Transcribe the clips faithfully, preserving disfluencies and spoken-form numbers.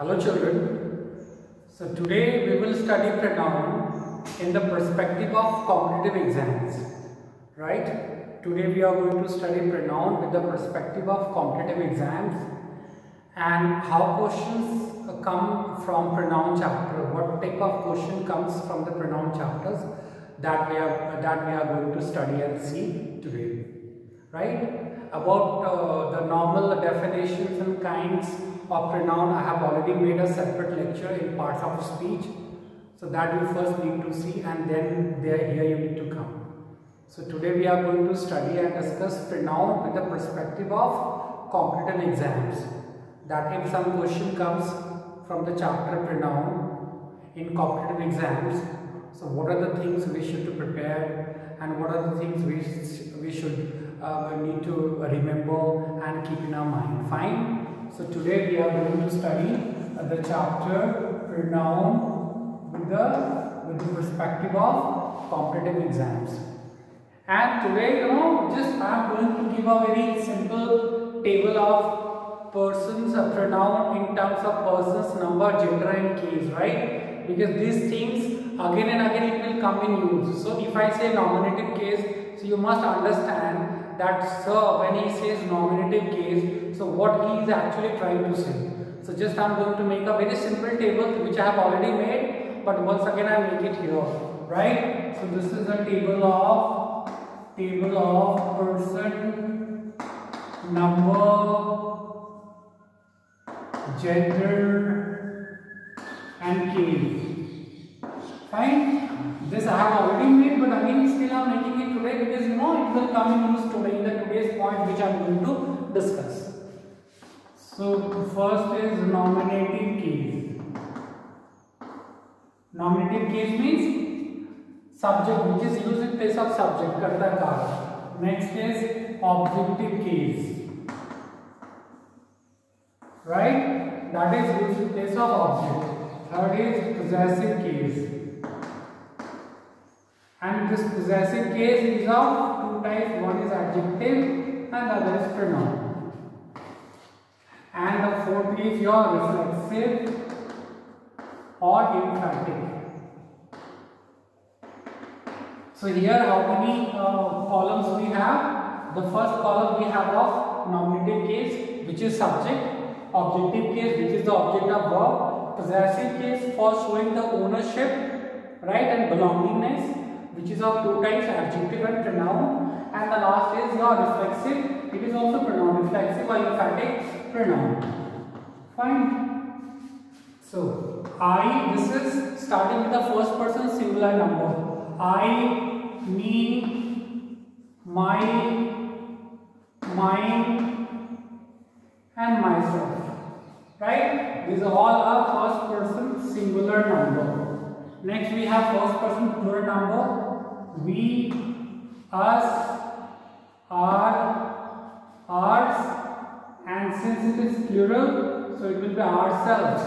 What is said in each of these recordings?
Hello children. So today we will study pronoun in the perspective of competitive exams. Right? Today we are going to study pronoun with the perspective of competitive exams and how questions come from pronoun chapter. What type of question comes from the pronoun chapters that we are that we are going to study and see today. Right? About uh, the normal definitions and kinds of pronoun, I have already made a separate lecture in parts of speech. So that you first need to see and then there here you need to come. So today we are going to study and discuss pronoun with the perspective of competitive exams. That if some question comes from the chapter pronoun in competitive exams, so what are the things we should to prepare and what are the things we, we should uh, need to remember and keep in our mind. Fine. So today we are going to study uh, the chapter pronoun with the, with the perspective of competitive exams. And today, you know, just I am going to give a very simple table of persons, a pronoun in terms of persons, number, gender and case, right? Because these things again and again it will come in use. So if I say nominative case, so you must understand that sir, when he says nominative case, so what he is actually trying to say. So just I am going to make a very simple table which I have already made, but once again I make it here, right? So this is a table of table of person, number, gender and case. Fine. This I have already made, but again still I am making it today because you know it will come in use today in the today's point which I am going to discuss. So first is nominative case. Nominative case means subject which is used in place of subject, karta kar. Next is objective case. Right? That is used in place of object. Third is possessive case. And this possessive case is of two types. One is adjective and other is pronoun. And the fourth is your reflexive or emphatic. So here how many uh, columns we have? The first column we have of nominative case which is subject, objective case which is the object of verb, possessive case for showing the ownership, right, and belongingness, which is of two types, adjective and pronoun, and the last is your reflexive, it is also pronoun, reflexive or emphatic pronoun. Fine. So I, this is starting with the first person singular number. I, me, my, mine and myself. Right? These are all our first person singular number. Next we have first person plural number. We, us, our, ours, and since it is plural, so it will be ourselves.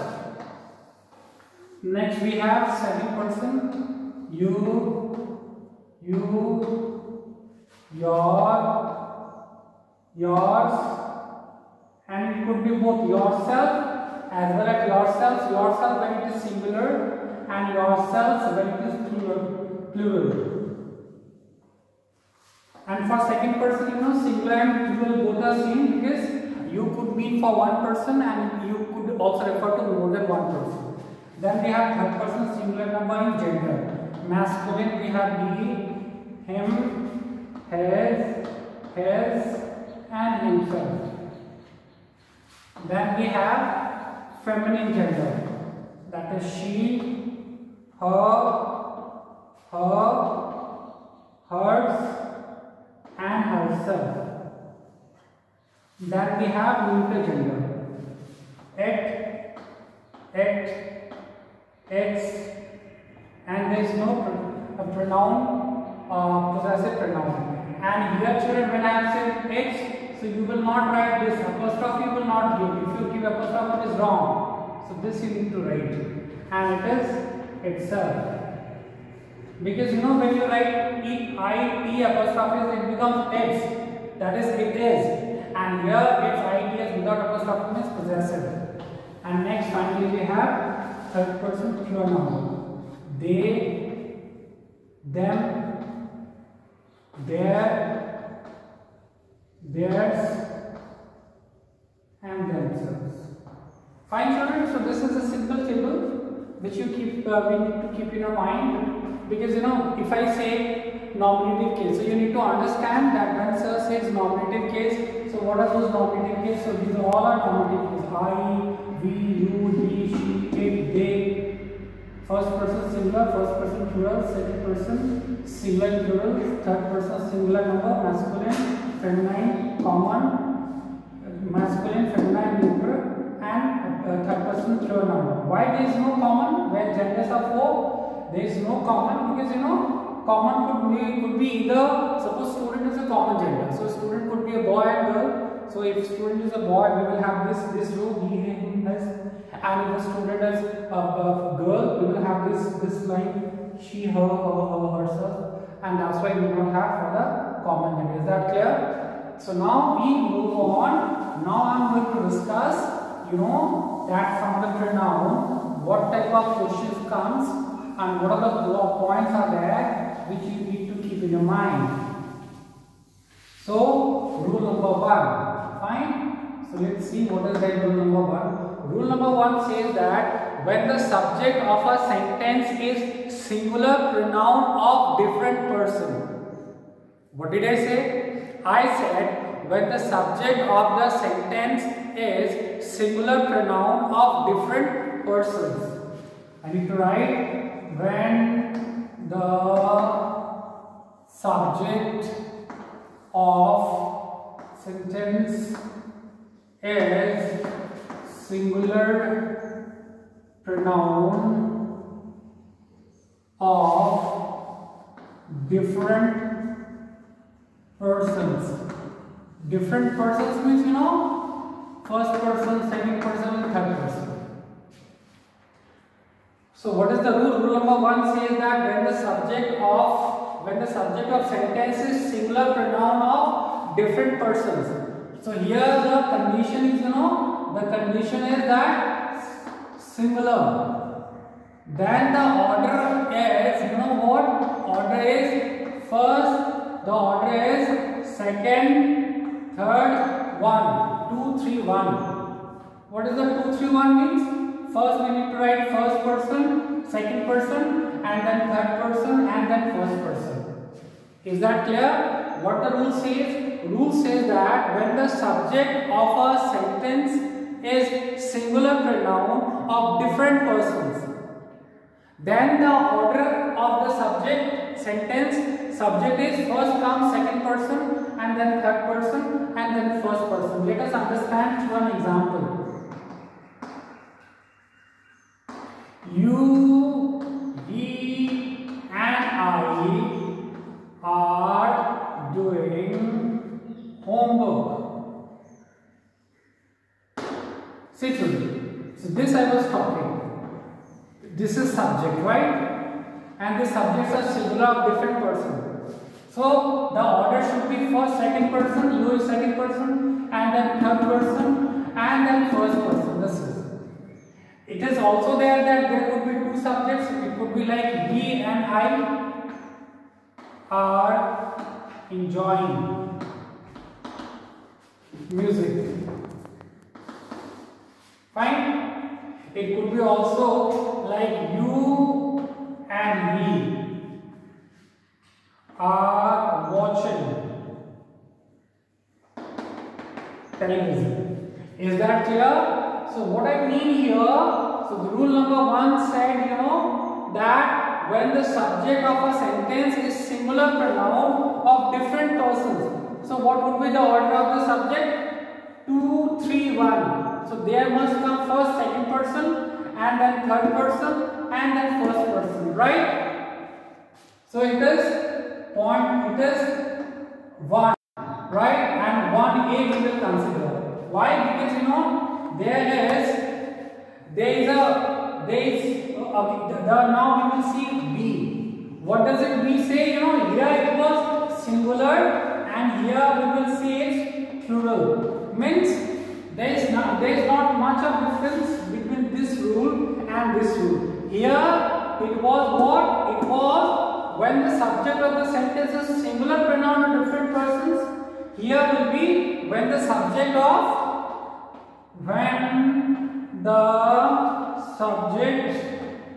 Next we have second person. You, you, your, yours, and it could be both yourself as well as yourselves. Yourself when it is singular and yourselves when it is plural. plural. And for second person, you know, singular and plural both are same because you could mean for one person and you could also refer to more than one person. Then we have third person singular number in gender. Masculine we have he, him, his, his and himself. Then we have feminine gender. That is she, her, her, hers and herself. Then we have neuter gender. It, it, its, and there is no pr a pronoun, uh, possessive pronoun. And here children, when I am saying its, so you will not write this apostrophe, you will not give. If you give apostrophe, it is wrong. So this you need to write. And it is itself. Because you know when you write E, I, T apostrophe, it becomes its. That is it is. And here its I, T S without apostrophe means possessive. And next finally third person plural number. They, them, their, theirs, and themselves. Fine, children. So this is a simple table which you keep uh, we need to keep in your mind, because you know if I say nominative case, so you need to understand that when sir says nominative case, so what are those nominative cases? So these are all are nominative cases. I, we, you, he, she, it, they. First person singular, first person plural, second person singular plural, third person singular number, masculine, feminine, common, masculine, feminine, neutral, and uh, third person plural number. Why there is no common where genders are four? There is no common because you know common could be could be either, suppose student is a common gender, so student could be a boy and girl. So if student is a boy, we will have this this row he, him, his, and if the student is a, a girl, we will have this this line she, her, her, her, herself, and that's why we don't have for the common gender. Is that clear? So now we move on. Now I am going to discuss, you know, that from the pronoun, what type of questions comes and what are the points are there which you need to keep in your mind. So rule number one, fine. So let's see what is that rule number one. Rule number one says that when the subject of a sentence is singular pronoun of different person. What did I say? I said when the subject of the sentence is singular pronoun of different persons. I need to write when the subject of sentence is singular pronoun of different persons. Different persons means, you know, first person, second person, third person. So what is the rule? Rule number one says that when the subject of when the subject of sentence is singular pronoun of different persons. So here the condition is, you know, the condition is that singular. Then the order is, you know what? Order is first, the order is second, third, one, two, three, one. What is the two, three, one means? First we need to write first person, second person, and then third person, and then first person. Is that clear? What the rule says? Rule says that when the subject of a sentence is singular pronoun of different persons, then the order of the subject sentence, subject is first comes second person, and then third person, and then first person. Let us understand through an example. You, he, and I are doing homework. See children, so this I was talking. This is subject, right? And the subjects are singular of different persons. So the order should be first second person, you is second person, and then third person, and then first person. This is. It is also there that there could be two subjects. It could be like he and I are enjoying music. Fine. It could be also like you and me are watching television. Is that clear? So what I mean here, so the rule number one said, you know, that when the subject of a sentence is singular pronoun of different persons. So what would be the order of the subject? two, three, one. So there must come first second person, and then third person, and then first person, right? So it is point, it is one, right? And one A we will consider. Why? Because you know, there is, there is a, there is, uh, the, the, now we will see B. What does it B say? You know, here it was singular and here we will see it plural. Means there is not, there is not much of difference between this rule and this rule. Here it was what? It was when the subject of the sentence is singular pronoun of different persons. Here will be when the subject of when the subject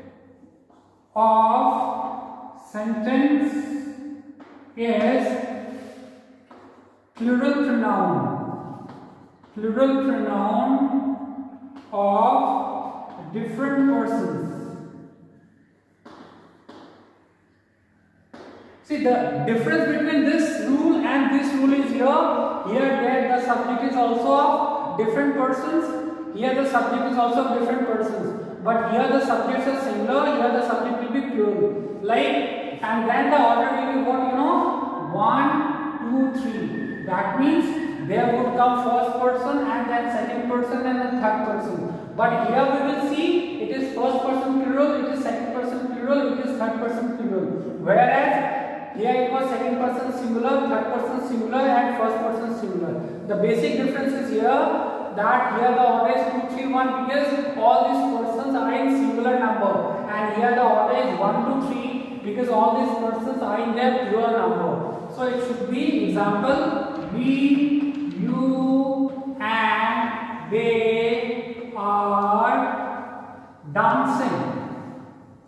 of sentence is plural pronoun, plural pronoun of different persons. See, the difference between this rule and this rule is here. Here there the subject is also of different persons. Here the subject is also of different persons. But here the subjects are singular. Here the subject will be plural. Like, and then the order will be what, you know, one, two, three. That means there would come first person and then second person and then third person. But here we will see it is first person plural, it is second person plural, it is third person plural. Whereas here it was second person singular, third person singular and first person singular. The basic difference is here that here the order is two, three, one because all these persons are in singular number, and here the order is one, two, three because all these persons are in their plural number. So it should be example we, you and they are dancing.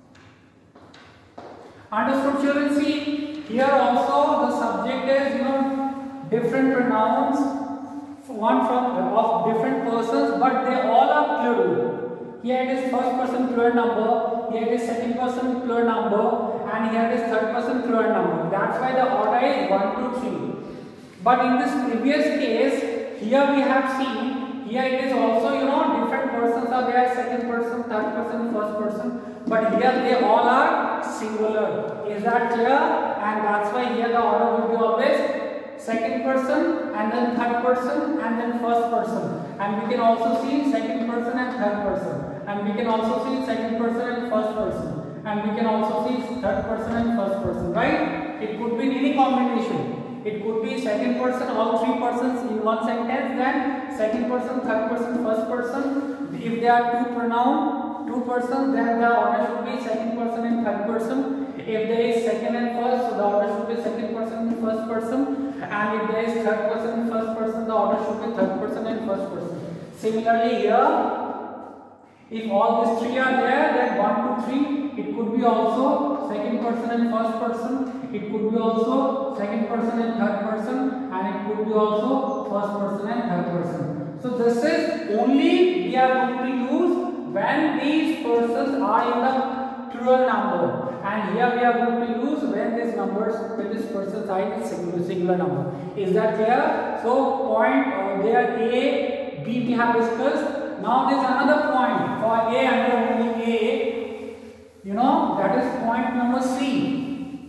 Understood, children? See, here also the subject is, you know, different pronouns, one from of different persons, but they all are plural. Here it is first person plural number, here it is second person plural number, and here it is third person plural number. That's why the order is one, two, three. But in this previous case, here we have seen, here it is also, you know, different persons are there, second person, third person, first person. But here they all are singular. Is that clear? And that's why here the order will be always second person and then third person and then first person. And we can also see second person and third person. And we can also see second person and first person. And we can also see third person and first person, right? It could be in any combination. It could be second person, all three persons in one sentence, then second person, third person, first person. If there are two pronoun, two persons, then the order should be second person and third person. If there is second and first, so the order should be second person and first person. And if there is third person and first person, the order should be third person and first person. Similarly here, if all these three are there, then one, two, three, it could be also second person and first person. It could be also second person and third person, and it could be also first person and third person. So this is only we are going to use when these persons are in the plural number, and here we are going to use when these numbers, when these persons are in the singular, singular number. Is that clear? So point uh, there A, B we have discussed. Now there is another point for A under only A. You know, that is point number C.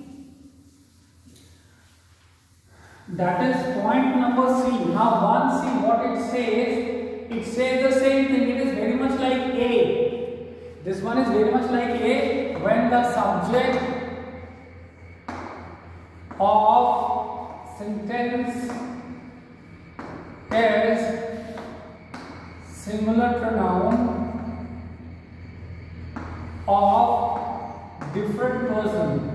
That is point number C. Now one see what it says. It says the same thing. It is very much like A. This one is very much like A. When the subject of sentence is singular pronoun of different person.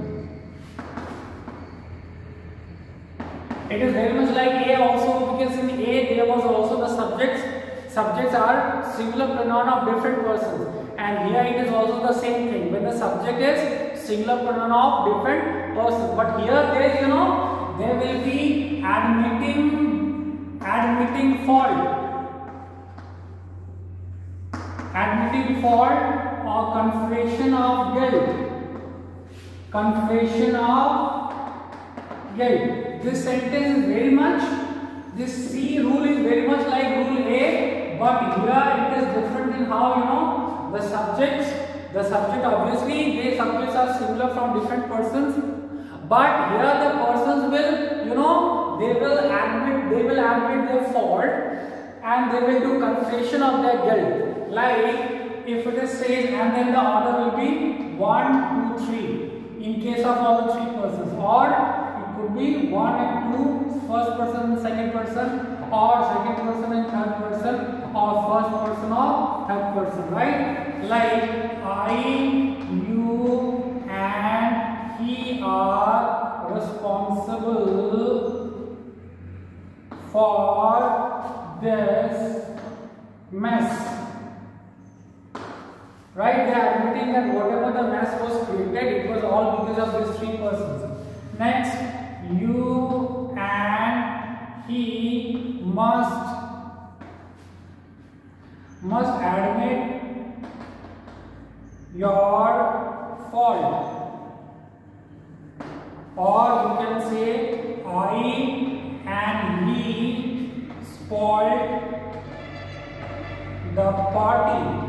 It is very much like A also, because in A there was also the subjects. Subjects are singular pronoun of different persons, and here it is also the same thing. When the subject is singular pronoun of different persons, but here there is, you know, there will be admitting admitting fault. Admitting fault or confession of guilt. Confession of guilt. This sentence is very much, this C rule is very much like rule A, but here it is different in how, you know, the subjects, the subject obviously, they subjects are similar from different persons, but here the persons will, you know, they will admit, they will admit their fault and they will do confession of their guilt. Like if it is said, and then the order will be one, two, three in case of all the three persons, or it could be one and two, first person and second person, or second person and third person, or first person or third person, right? Like I, you and he are responsible for this mess. Right? They are admitting that whatever the mess was created, it was all because of these three persons. Next, you and he must must admit your fault, or you can say I and he spoiled the party.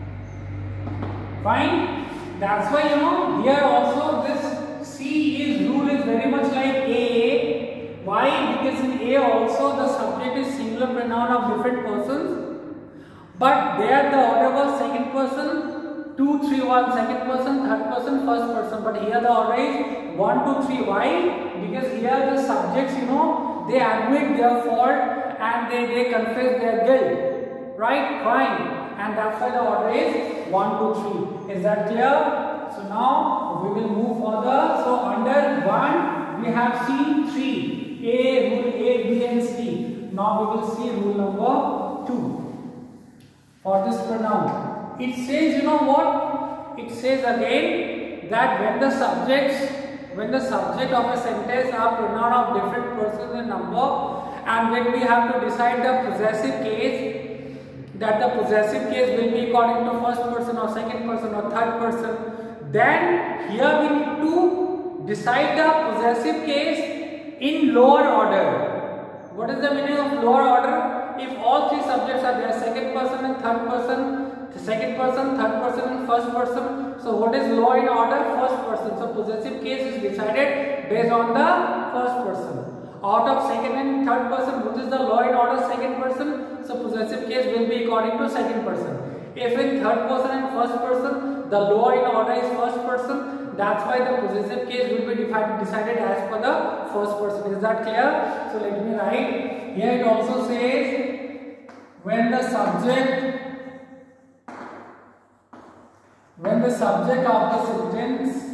Fine. That's why, you know, here also this C is rule is very much like A. Why? Because in A also the subject is singular pronoun of different persons. But there the order was second person, two, three, one, second person, third person, first person. But here the order is one, two, three. Why? Because here the subjects, you know, they admit their fault and they, they confess their guilt. Right? Fine. And that's why the order is one, two, three. Is that clear? So now we will move further. So under one we have seen three. A, rule A, B and C. Now we will see rule number two. For this pronoun, it says, you know what? It says again that when the subjects, when the subject of a sentence are pronoun of different persons and number, and when we have to decide the possessive case, that the possessive case will be according to first person or second person or third person, then here we need to decide the possessive case in lower order. What is the meaning of lower order? If all three subjects are there, second person and third person, second person, third person and first person. So what is lower in order? First person. So possessive case is decided based on the first person. Out of second and third person, what is the law in order? Second person. So possessive case will be according to second person. If in third person and first person, the law in order is first person. That's why the possessive case will be decided as per the first person. Is that clear? So let me write. Here it also says when the subject when the subject of the sentence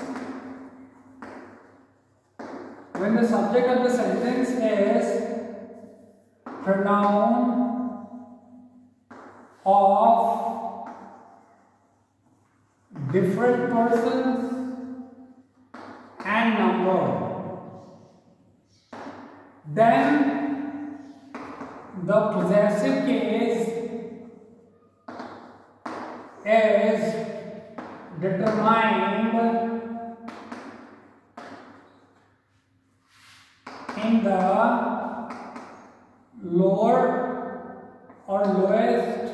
when the subject of the sentence is pronoun of different persons and number, then the possessive case is determined in the lower or lowest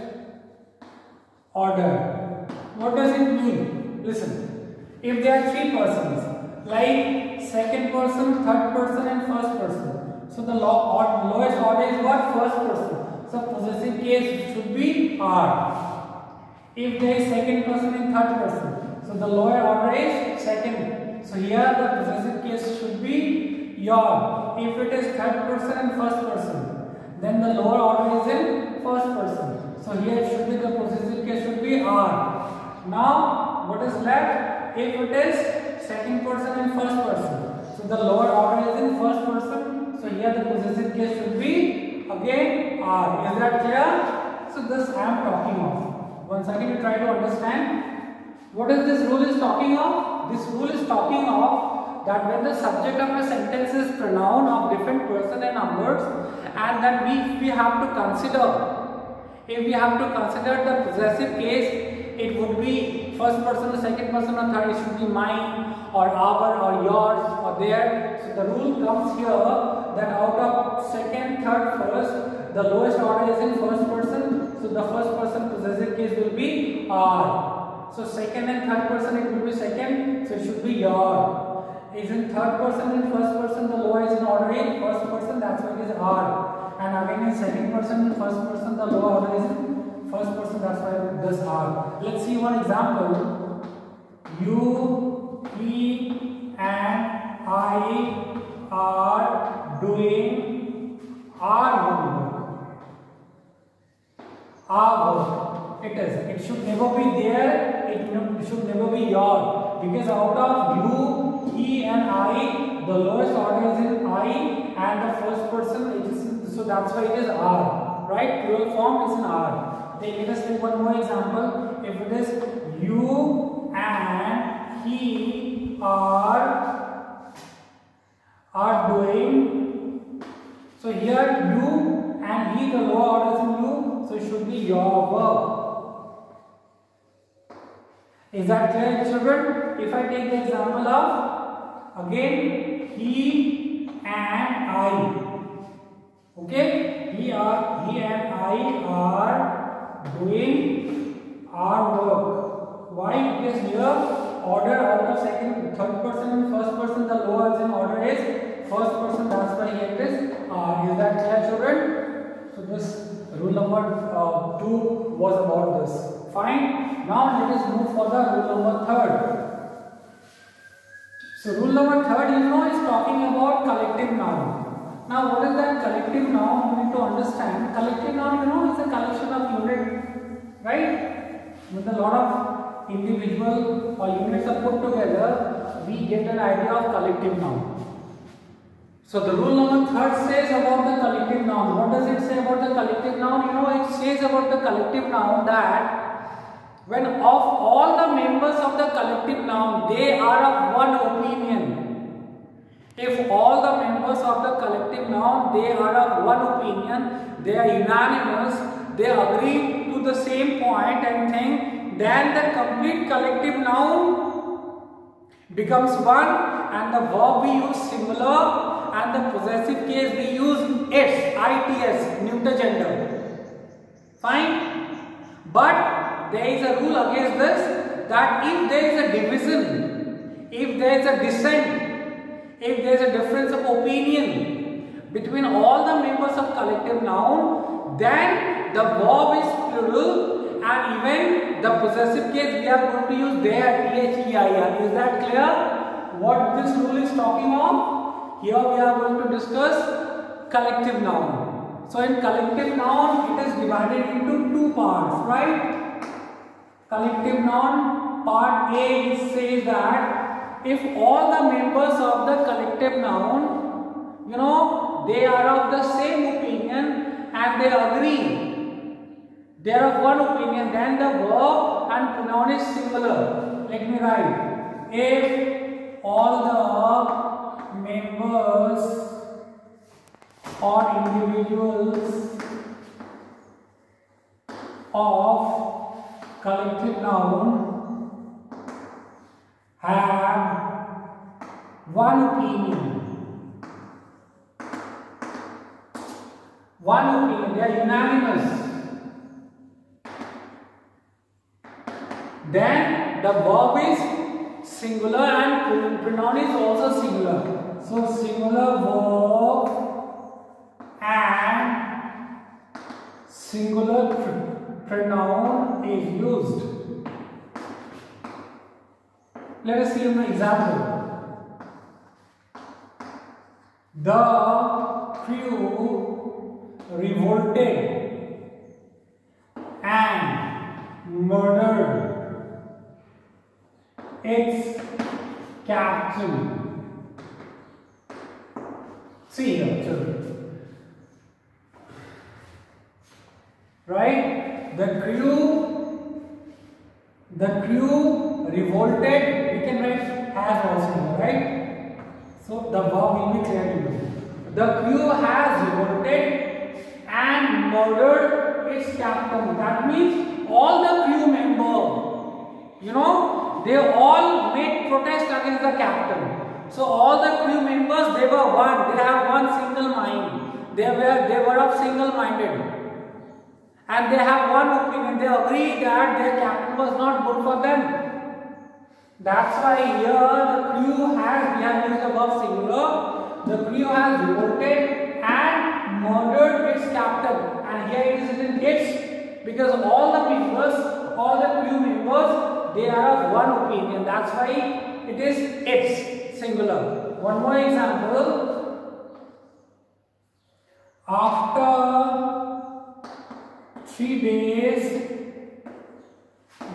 order. What does it mean? Listen, if there are three persons, like second person, third person and first person, so the low, or, lowest order is what? First person. So possessive case should be R. If there is second person and third person, so the lower order is second. So here the possessive case should be your. If it is third person and first person, then the lower order is in first person. So here it should be the possessive case should be R. Now what is left? If it is second person and first person, so the lower order is in first person. So here the possessive case should be again R. Is that clear? So this I am talking of. Once again you try to understand what is this rule is talking of. This rule is talking of that when the subject of a sentence is pronoun of different person and numbers, and that we, we have to consider, if we have to consider the possessive case, it would be first person or second person or third, it should be mine or our or yours or their. So the rule comes here that out of second, third, first, the lowest order is in first person. So the first person possessive case will be R. So second and third person it will be second. So it should be your. Is in third person and first person, the lower is in order in first person. That's why it is R. And again in second person and first person, the lower order is in first person. That's why this R. Let's see one example. You, he, and I are doing our homework. our work. It is. It should never be there. It no, should never be your. Because out of you, he and I, the lowest order is in I and the first person it is, so that's why it is R. Right? Plural form is in R. Then let us take one more example. If it is you and he are are doing, so here you and he, the lower order is in you, so it should be your verb. Is that clear, children? If I take the example of, again, he and I. Okay? He are he and I are doing our work. Why? Because here order out of second, third person and first person, the lower in order is first person, that's why here it is R. Is that clear, children? So this rule number uh, two was about this. Fine. Now let us move for the rule number third. So rule number third, you know, is talking about collective noun. Now what is that collective noun? You need to understand. Collective noun, you know, is a collection of units, right? With a lot of individual or units are put together, we get an idea of collective noun. So the rule number third says about the collective noun. What does it say about the collective noun? You know, it says about the collective noun that when of all the members of the collective noun, they are of one opinion. If all the members of the collective noun, they are of one opinion, they are unanimous, they agree to the same point and thing, then the complete collective noun becomes one, and the verb we use singular, and the possessive case we use its, its, neuter gender. Fine? But there is a rule against this, that if there is a division, if there is a dissent, if there is a difference of opinion between all the members of collective noun, then the verb is plural, and even the possessive case we are going to use there, T H E I R. Is that clear? What this rule is talking of? Here we are going to discuss collective noun. So in collective noun, it is divided into two parts, right? Collective noun, part A says that if all the members of the collective noun, you know, they are of the same opinion and they agree, they are of one opinion, then the verb and pronoun is singular. Let me write. If all the members or individuals of collective noun have one opinion, one opinion, they are unanimous, then the verb is singular and pronoun is also singular. So singular verb and singular pr pronoun is used. Let us see an example. The crew revolted and murdered its captain. See here, children. Right? The crew, the crew revolted. We can write has also, right? So the verb will be clear to you. The crew has revolted and murdered its captain. That means all the crew members, you know, they all made protest against the captain. So all the crew members, they were one. They have one single mind. They were they were of single minded, and they have one opinion. They agree that their captain was not good for them. That's why here the crew has, we have used the verb singular. The crew has revolted and murdered its captain. And here it is written its, because all the members, all the crew members, they are of one opinion. That's why it is its, singular. One more example. After three days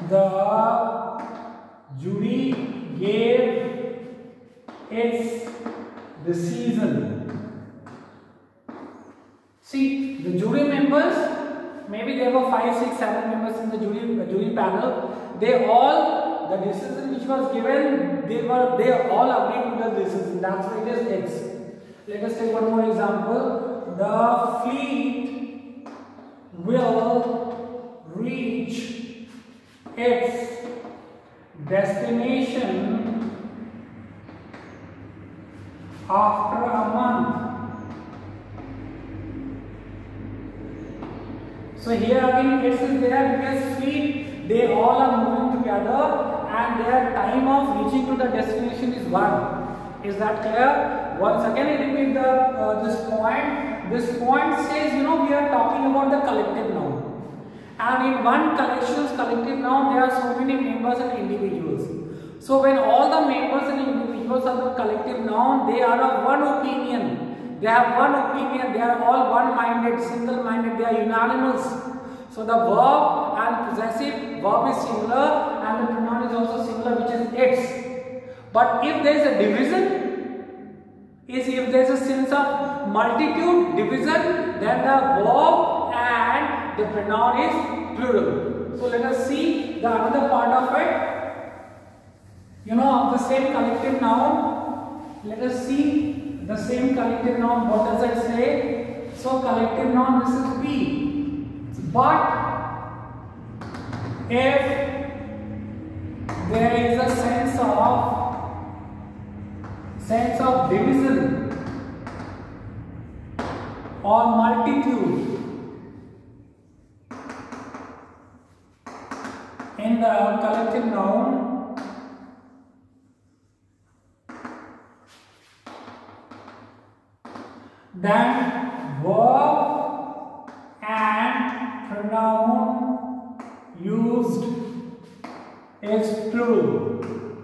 the jury gave its decision. See, the jury members, maybe there were five, six, seven members in the jury uh, jury panel. They all, the decision which was given, they were they all agreed to the decision. That's why it is X. Let us take one more example. The fleet will reach its destination after a month. So here again X is there because fleet, they all are moving together and their time of reaching to the destination is one. Is that clear? Once again I repeat the uh, this point. This point says, you know, we are talking about the collective noun. And in one collection's collective noun, there are so many members and individuals. So when all the members and individuals of the collective noun, they are of one opinion. They have one opinion. They are all one-minded, single-minded. They are unanimous. So the verb and possessive verb is singular and the pronoun is also singular, which is its. But if there is a division, is if there is a sense of multitude, division, then the verb and the pronoun is plural. So let us see the another part of it. You know, of the same collective noun. Let us see the same collective noun. What does it say? So collective noun, this is be. But if there is a sense of sense of division or multitude in the collective noun, then verb and pronoun used is plural.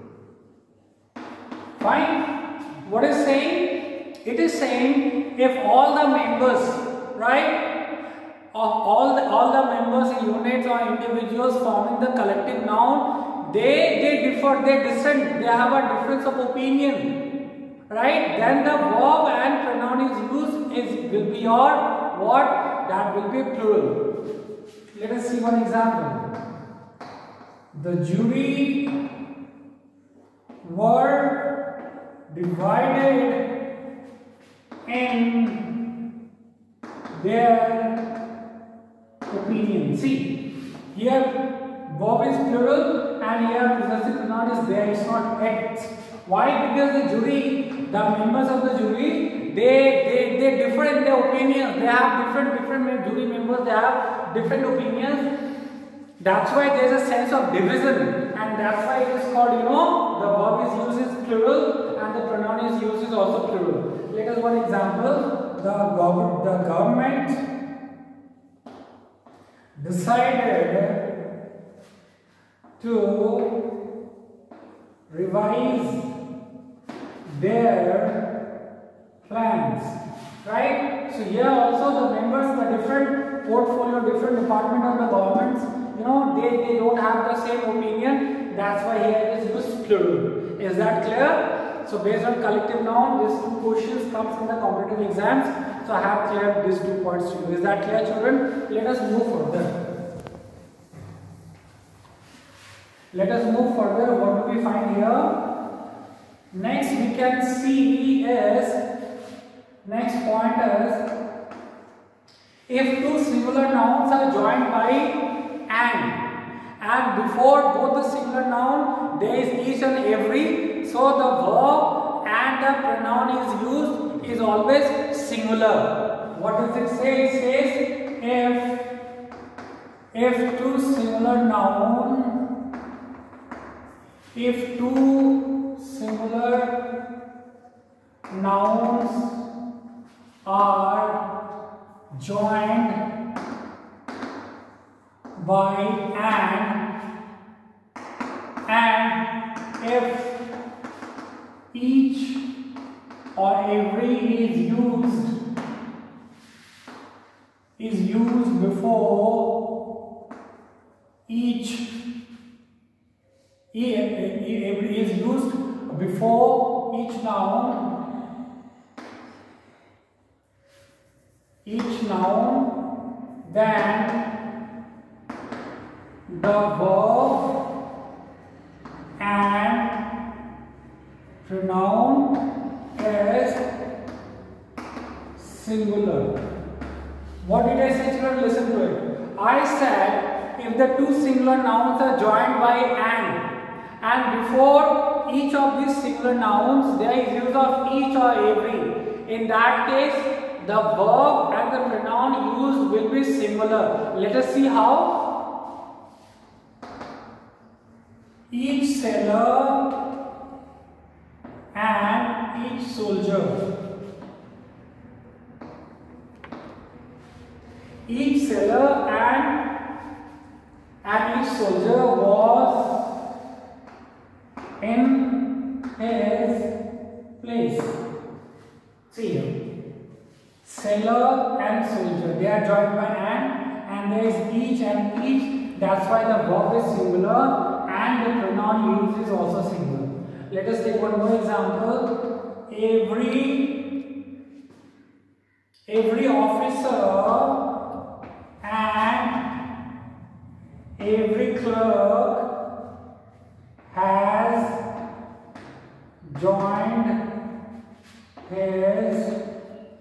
Fine. What is saying? It is saying if all the members, right, of all the all the members, units or individuals forming the collective noun, they they differ, they dissent, they have a difference of opinion, right? Then the verb and pronoun is used is will be your what? That will be plural. Let us see one example. The jury were divided in their opinion. See, here verb is plural and here possessive pronoun is there, it's not X. Why? Because the jury, the members of the jury, they they they differ in their opinions. They have different different jury members, they have different opinions. That's why there is a sense of division, and that's why it is called, you know, the verb is used as plural and the pronoun is used as also plural. Let us one example. The, gov the government decided to revise their plans, right? So here also the members, the different portfolio, different department of the governments, you know, they, they don't have the same opinion. That's why here it is used plural. Is that clear? So based on collective noun, these two questions comes in the competitive exams. So I have cleared these two points to you. Is that clear, children? Let us move further. Let us move further. What do we find here? Next we can see is, next point is, if two singular nouns are joined by and, and before both the singular noun there is each and every, so the verb and the pronoun is used is always singular. What does it say? It says if if two singular noun, if two singular nouns are joined by and, and if each or every is used is used before each E, e, e is used before each noun, each noun, then the verb and pronoun is singular. What did I say, children? Listen to it. I said if the two singular nouns are joined by and, and before each of these singular nouns there is use of each or every, in that case the verb and the pronoun used will be singular. Let us see how. Each sailor and each soldier. Each sailor and, and each soldier was in his place. See here. Sailor and soldier, they are joined by and, and there is each and each. That's why the verb is singular and the pronoun used is also singular. Let us take one more example. Every, every officer and every clerk has joined his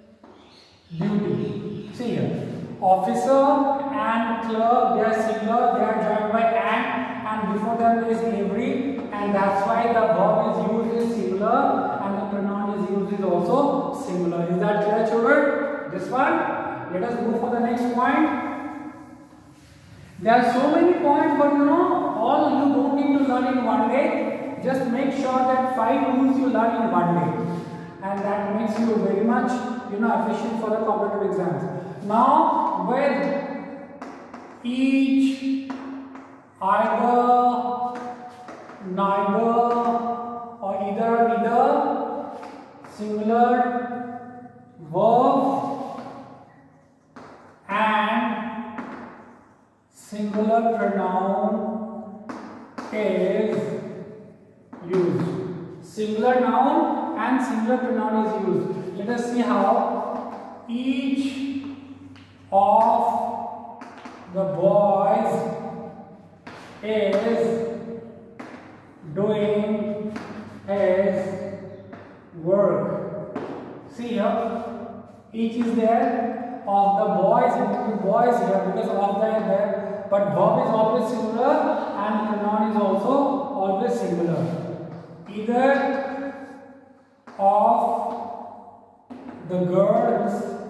duty. See here, officer and clerk, they are singular, they are joined by and, and before them is every, and that's why the verb is used is singular and the pronoun is used is also singular. Is that clear, children? This one. Let us move for the next point. There are so many points, but you know, all you don't need to learn in one day. Just make sure that five rules you learn in one day, and that makes you very much, you know, efficient for the competitive exams. Now, with each, either, neither, or either, neither, singular, verb, and singular pronoun is used. Singular noun and singular pronoun is used. Let us see how. Each of the boys is doing his work. See here, each is there, of the boys, including boys here because of the there, but verb is always singular and pronoun is also always singular. Either of the girls